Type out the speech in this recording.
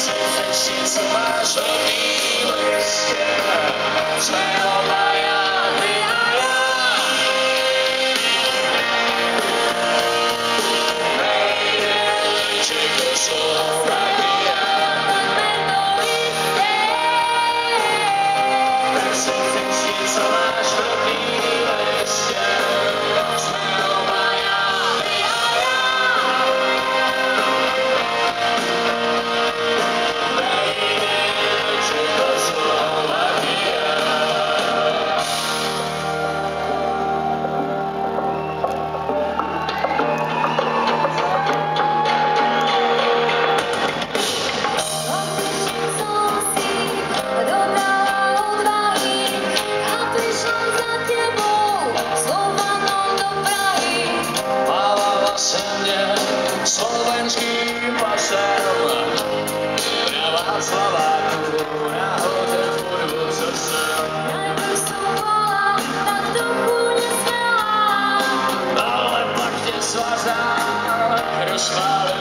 Co máš rodný listě, jsme obaja, ty a já. Nejde, čeho jsou taky já. Co máš rodný listě, jsme obaja, ty a já. Slovenským pasem na Václaváku nahoře půjdu, co jsem. Najprv som bola tak trochu nesmelá, Ale pak tě svazá rozpálil